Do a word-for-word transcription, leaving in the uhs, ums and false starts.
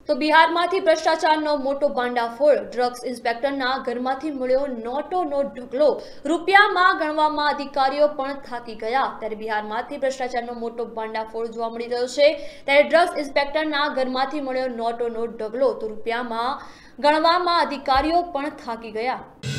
તો બિહારમાંથી ભ્રષ્ટાચારનો મોટો ભાંડાફોડ। ડ્રગ્સ ઇન્સ્પેક્ટરના ઘરમાંથી મળ્યો નોટોનો ઢગલો। રૂપિયામાં ગણવામાં અધિકારીઓ પણ થાકી ગયા। ત્યારે બિહારમાંથી ભ્રષ્ટાચારનો મોટો ભાંડાફોડ જોવા મળી રહ્યો છે। ત્યારે ડ્રગ્સ ઇન્સ્પેક્ટરના ઘરમાંથી મળ્યો નોટોનો ઢગલો, તો રૂપિયામાં ગણવામાં અધિકારીઓ પણ થાકી ગયા।